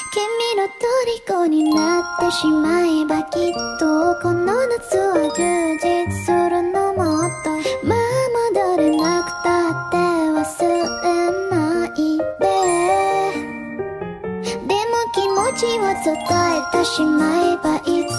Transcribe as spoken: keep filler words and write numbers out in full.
君の虜になってしまえばきっとこの夏は充実するのもっとまあ戻れなくたって忘れないででも気持ちを伝えてしまえばい